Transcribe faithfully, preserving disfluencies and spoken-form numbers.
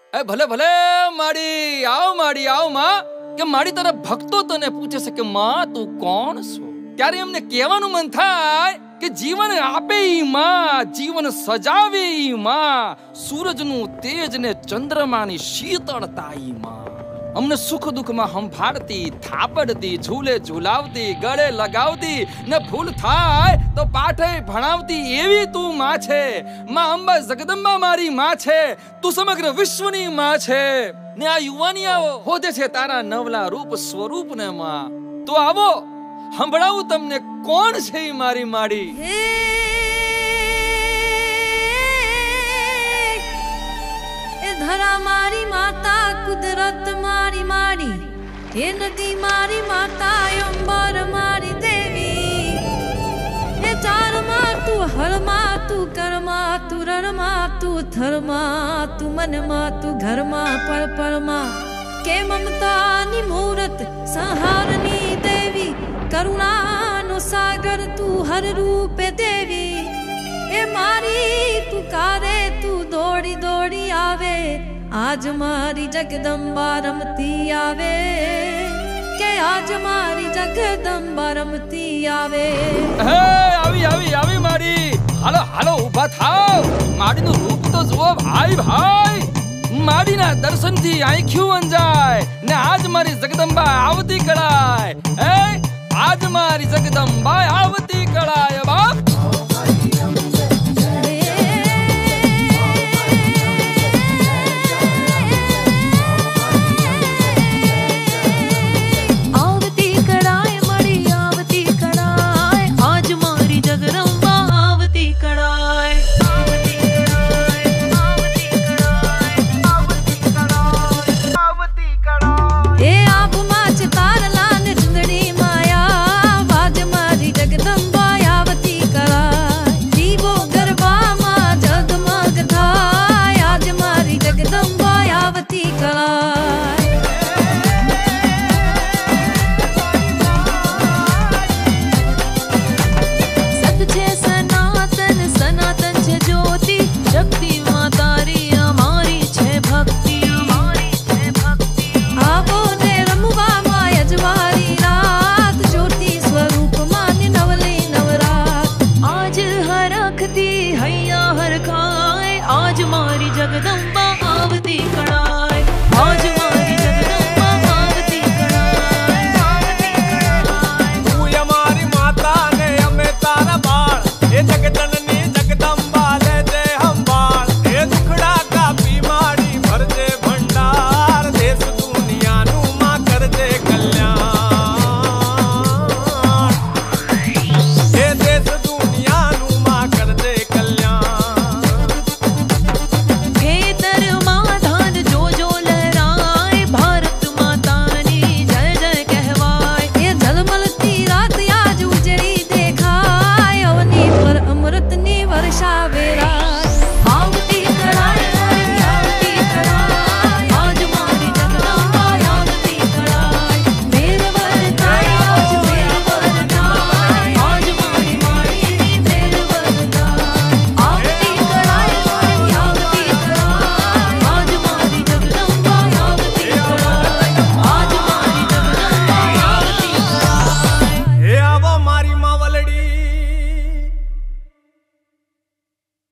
એ ભલે ભલે માડી, આવ માડી, આવ માં. કે માડી તારા ભક્તો તને પૂછે છે કે માં તું કોણ છો? ત્યારે એમને કહેવાનું મન થાય કે જીવન આપે ઈ માં, જીવન સજાવે ઈ માં, સૂરજનું તેજ ને ચંદ્રમાની શીતળતા ઈ માં. અમને સુખ દુઃખમાં સંભાળતી, થાપડતી, ઝૂલે ઝૂલાવતી, ગળે લગાવતી ને ભૂલ થાય તો પાઠે ભણાવતી એવી તું માં છે. માં અંબા જગદંબા મારી માં છે, તું સમગ્ર વિશ્વની માં છે. ને આ યુવાનિયાઓ હોદે છે તારા નવલા રૂપ સ્વરૂપ ને માં. તો આવો સંભળાવું તમને કોણ છે ઈ મારી માડી. ધરા મારી માતા, કુદરત મારી માડી, હે નદી મારી માતા, અંબર મારી દેવી. હે ચારમાં તું હરમાં, તું કરમાં, તું રણમાં, તું થરમાં, તું મનમાં, તું ઘરમાં, પળ પળમાં. કે મમતાની મૂરત, સંહારની દેવી, કરુણાનો સાગર તું હર રૂપે દેવી. એ મારી પુકારે તું દોડી દોડી આવે, આજ મારી જગદંબા રમતી આવે. કે આજ મારી જગદંબા રમતી આવે. હે આવી આવી આવી માડી, હાલો હાલો ઊભા થાવ. માડીનું રૂપ તો જુઓ ભાઈ ભાઈ. માડીના દર્શનથી આંખ્યું અંજાય ને આજ મારી જગદંબા આવતી કળાય. હે આજ મારી જગદંબા આવતી કળાય બાપ. आज मारी जगदंबा आवती